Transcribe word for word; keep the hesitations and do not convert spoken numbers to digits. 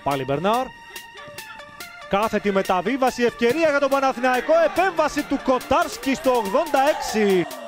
Πάλι Μπερνάρ. Κάθετη μεταβίβαση, ευκαιρία για τον Παναθηναϊκό, επέμβαση του Κοτάρσκι στο ογδόντα έξι.